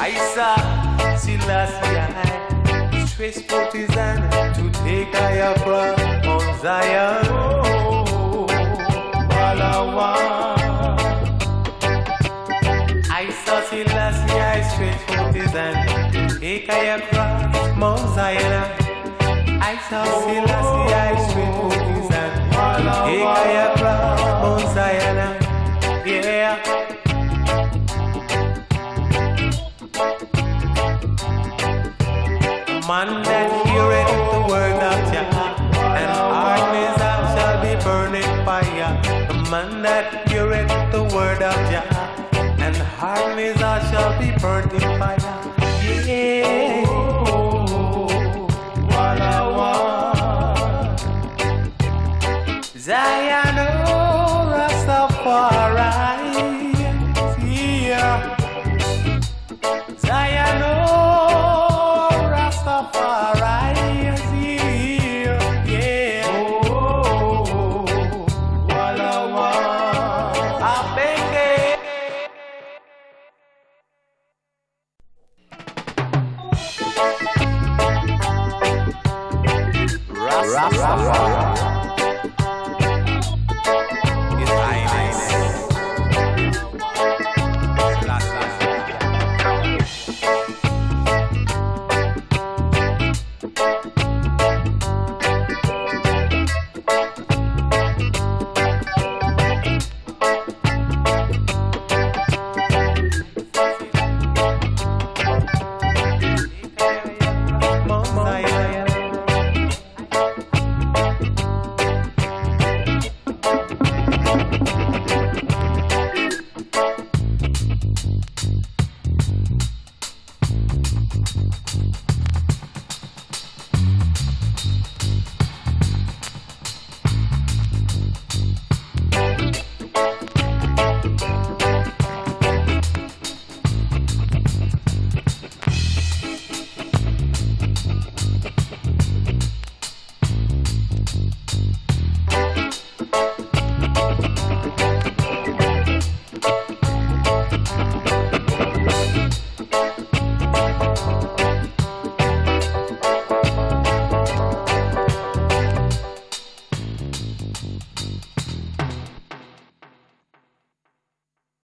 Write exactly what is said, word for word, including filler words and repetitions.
Isa Selassie, stress put his hand to take I from on Zion. Oh, Walawa. Isa Selassie, stress put his hand to take I from Mount Zion. Isa Selassie, stress put his hand to take I from Mount Zion. Yeah. Man that heareth the word of Jah, and hardness shall be burning fire. The man that heareth the word of Jah, and hardness shall be burnt in fire. Yeah. Walla walla. Zion, oh, Rastafari. Yeah. Zion, oh.